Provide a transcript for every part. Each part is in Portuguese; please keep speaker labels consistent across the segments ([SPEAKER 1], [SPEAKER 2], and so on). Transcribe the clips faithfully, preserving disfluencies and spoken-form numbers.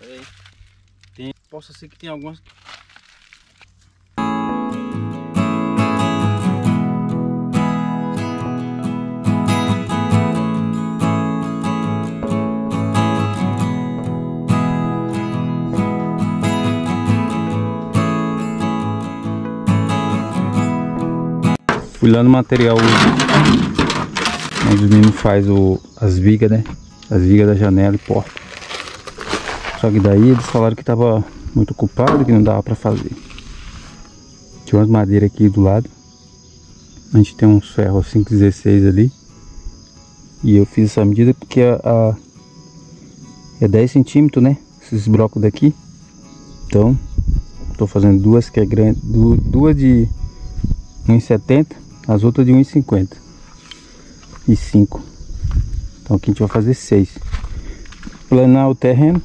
[SPEAKER 1] Pera aí. Tem, possa ser que tem algumas. Fui lá no material onde o menino faz o, as vigas, né? As vigas da janela e porta. Só que daí eles falaram que tava muito ocupado, que não dava pra fazer. Tinha umas madeiras aqui do lado. A gente tem uns ferros cinco dezesseis ali. E eu fiz essa medida porque a, a é dez centímetros, né? Esses blocos daqui. Então, tô fazendo duas que é grande, duas de um e setenta. As outras de um e cinquenta e cinco. Então aqui a gente vai fazer seis. Planar o terreno.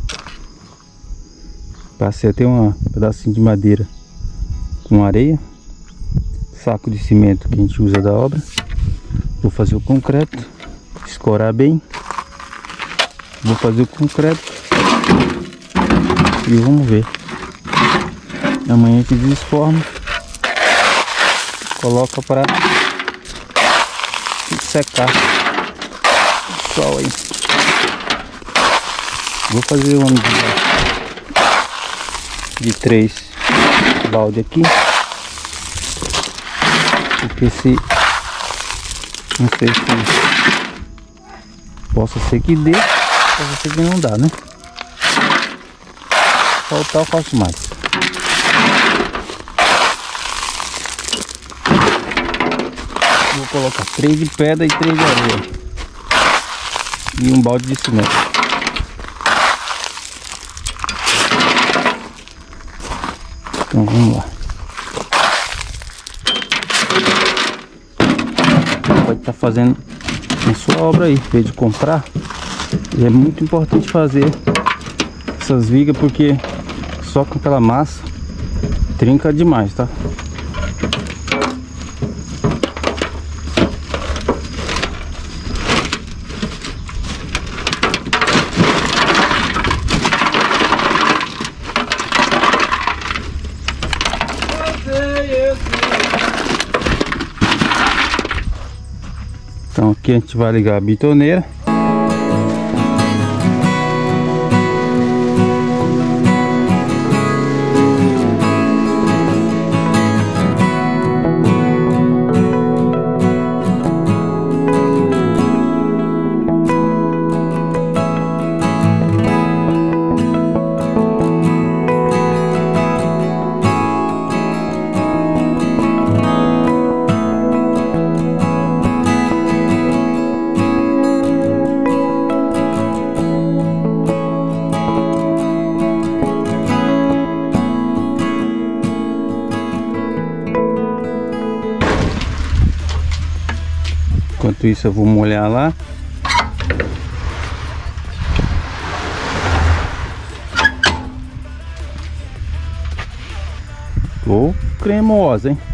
[SPEAKER 1] Passei até um pedacinho de madeira com areia. Saco de cimento que a gente usa da obra. Vou fazer o concreto. Escorar bem. Vou fazer o concreto. E vamos ver. Amanhã a gente desforma. Coloca para secar o sol aí. Vou fazer uma medida de três balde aqui, porque se não sei se possa ser que dê, possa ser que não dá, né? Faltar eu faço mais. Vou colocar três de pedra e três de areia. E um balde de cimento. Então vamos lá. Pode estar fazendo a sua obra aí, em vez de comprar. E é muito importante fazer essas vigas, porque só com aquela massa trinca demais, tá? Então aqui a gente vai ligar a bitoneira. Enquanto isso eu vou molhar lá. Tô cremosa, hein?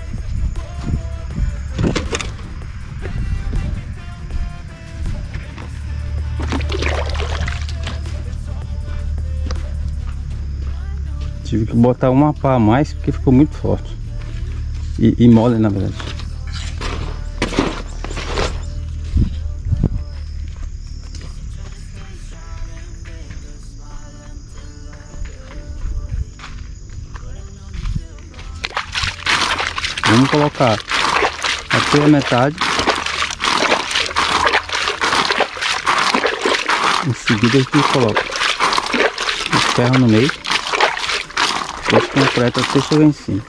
[SPEAKER 1] Tive que botar uma pá a mais porque ficou muito forte. E, e mole, na verdade. Vamos colocar até a metade. Em seguida a gente coloca o ferro no meio. Esse concreto até chegar em cima.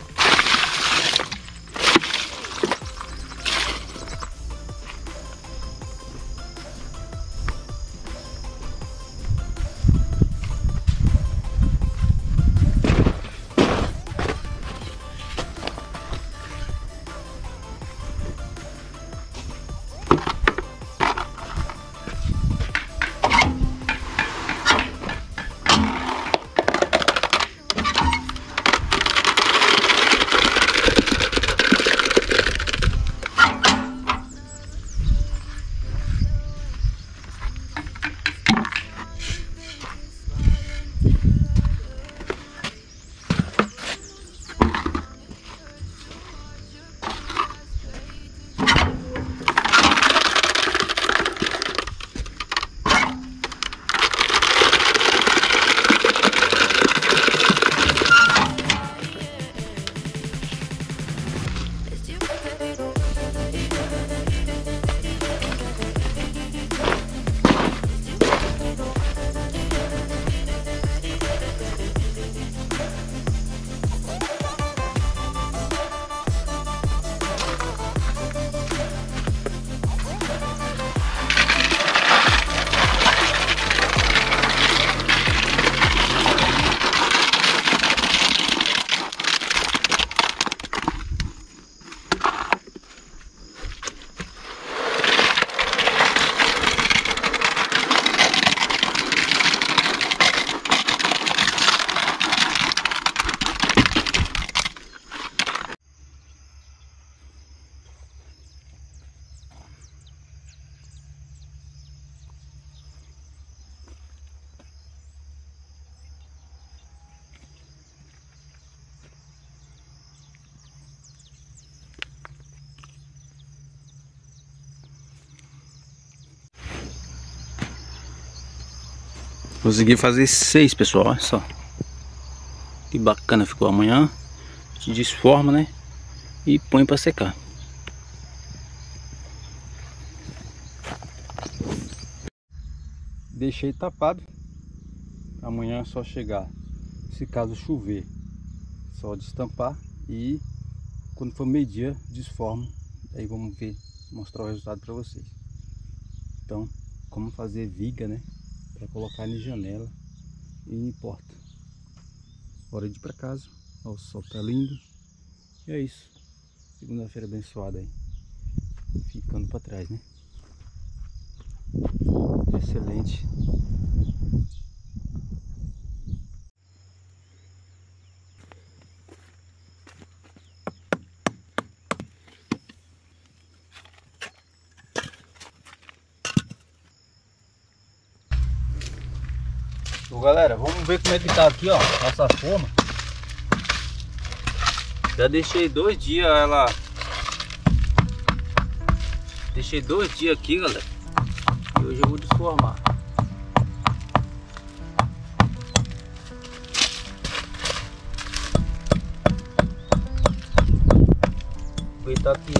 [SPEAKER 1] Consegui fazer seis, pessoal, olha só. Que bacana ficou. Amanhã a gente desforma, né? E põe pra secar. Deixei tapado. Amanhã é só chegar. Se caso chover, só destampar. E quando for meio-dia, desformo. Aí vamos ver, mostrar o resultado pra vocês. Então, como fazer viga, né? Pra colocar na janela e em porta. Hora de ir pra casa. Ó, o sol tá lindo. E é isso. Segunda-feira abençoada aí. Ficando pra trás, né? Excelente. Então, galera, vamos ver como é que tá aqui, ó, nossa forma. Já deixei dois dias ela... Deixei dois dias aqui, galera. E hoje eu vou desformar. Aproveitar que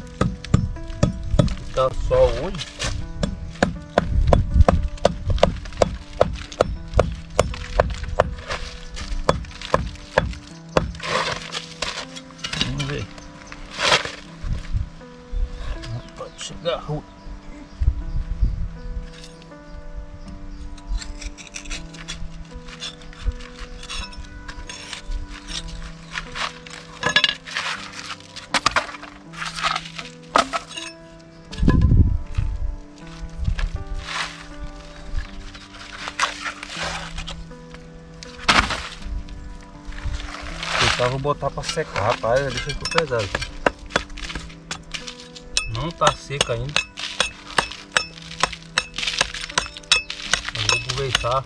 [SPEAKER 1] tá sol hoje. Vamos ver. Pode chegar a rua. Eu vou botar pra secar, rapaz, deixa eu pesado. Não tá seca ainda. Eu vou aproveitar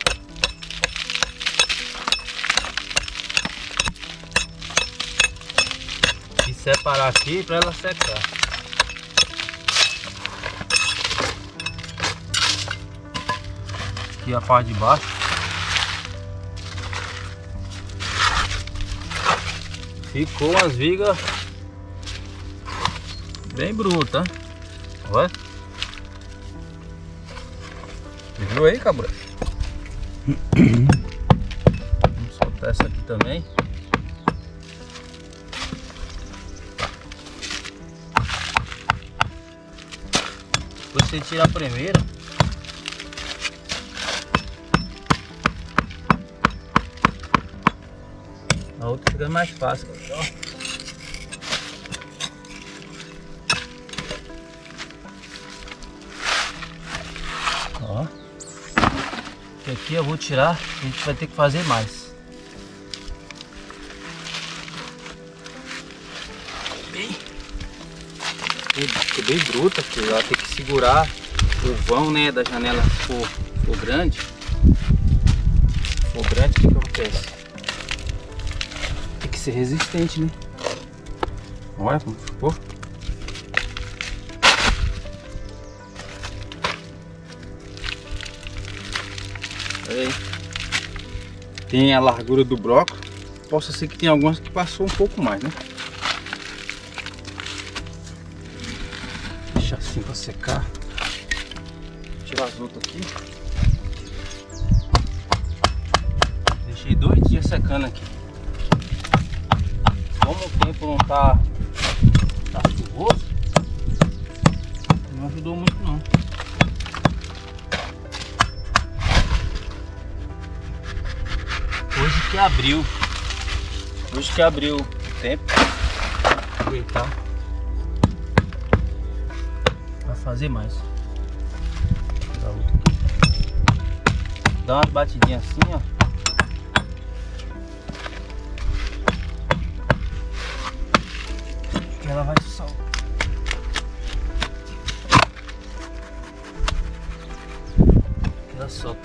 [SPEAKER 1] e separar aqui pra ela secar. Aqui a parte de baixo. Ficou umas vigas bem brutas, olha. Viu aí, cabra? Vamos soltar essa aqui também. Depois você tira a primeira. A outra fica mais fácil, ó. Ó. E aqui eu vou tirar, a gente vai ter que fazer mais. Bem, bem, bem bruta, porque ela tem que segurar o vão, né, da janela se for, for grande. Se for grande, o que que acontece? Ser resistente, né? Olha como ficou. Olha aí. Tem a largura do broco. Possa ser que tem algumas que passou um pouco mais, né? Deixa assim para secar. Vou tirar as outras aqui. Deixei dois dias secando aqui. Como o tempo não tá, tá chuvoso, não ajudou muito não. Hoje que abriu, hoje que abriu o tempo, aproveitar para fazer mais. Dá uma batidinha assim, ó. Ela vai soltar. Ela solta.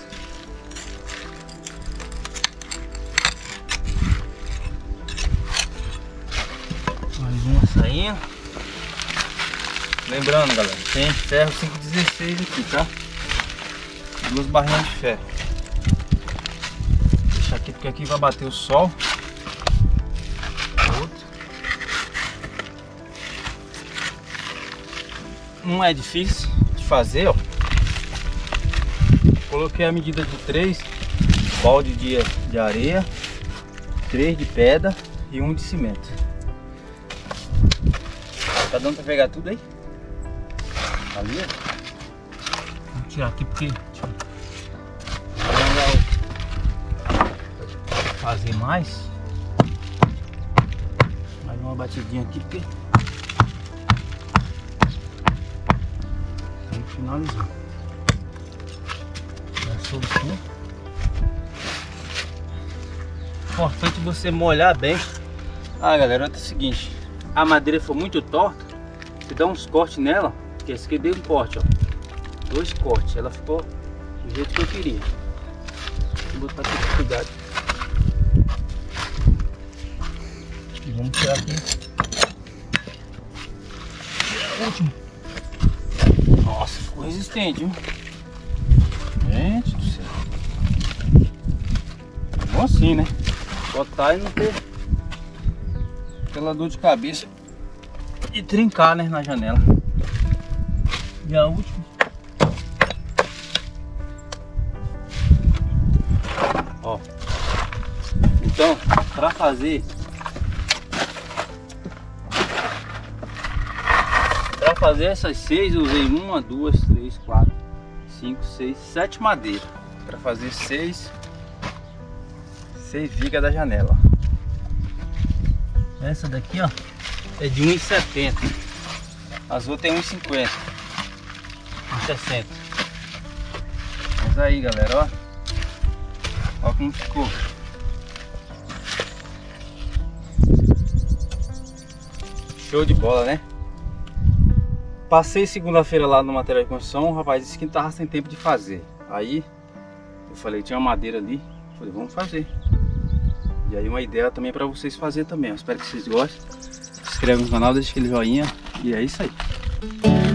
[SPEAKER 1] Mais uma saindo. Lembrando, galera, tem ferro cinco dezesseis aqui, tá? Duas barrinhas de ferro. porque aqui vai bater o sol. Outro. Não é difícil de fazer, ó. Coloquei a medida de três balde de, de areia, três de pedra e um de cimento. Tá dando pra pegar tudo aí? Ali, ó. Vou tirar aqui porque fazer mais. Mais uma batidinha aqui porque vamos finalizar. Já soltou. Importante você molhar bem. Ah, galera, é o seguinte, a madeira for muito torta, você dá uns cortes nela, que esse aqui deu um corte, ó. Dois cortes, ela ficou do jeito que eu queria. Vou botar aqui com cuidado. E vamos tirar aqui o último. Nossa, ficou resistente, viu? Gente do céu. É bom assim, né? Botar e não ter aquela dor de cabeça e trincar, né, na janela. E a última. Ó. Então, para fazer para fazer essas seis, eu usei uma, duas, três, quatro, cinco, seis, sete madeiras para fazer seis seis vigas da janela. Essa daqui, ó, é de um e setenta. As outras tem um e cinquenta, um e sessenta. Mas aí, galera, ó. Ó como ficou. Show de bola, né? Passei segunda-feira lá no material de construção. O rapaz disse que não tava sem tempo de fazer. Aí eu falei, tinha uma madeira ali. Falei, vamos fazer. E aí uma ideia também para vocês fazer também. Eu espero que vocês gostem. Se inscreve no canal, deixa aquele joinha. E é isso aí.